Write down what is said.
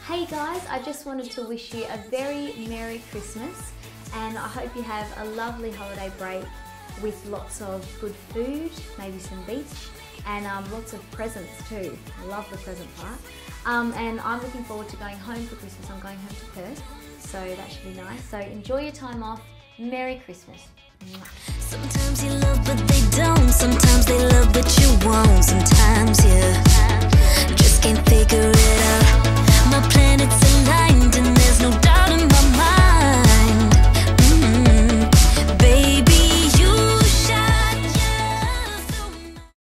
Hey guys, I just wanted to wish you a very Merry Christmas, and I hope you have a lovely holiday break with lots of good food, maybe some beach, and lots of presents too. I love the present part. And I'm looking forward to going home for Christmas. I'm going home to Perth, so that should be nice. So enjoy your time off. Merry Christmas. Sometimes you love but they don't. Sometimes they love but you won't. Sometimes you just can't figure it out.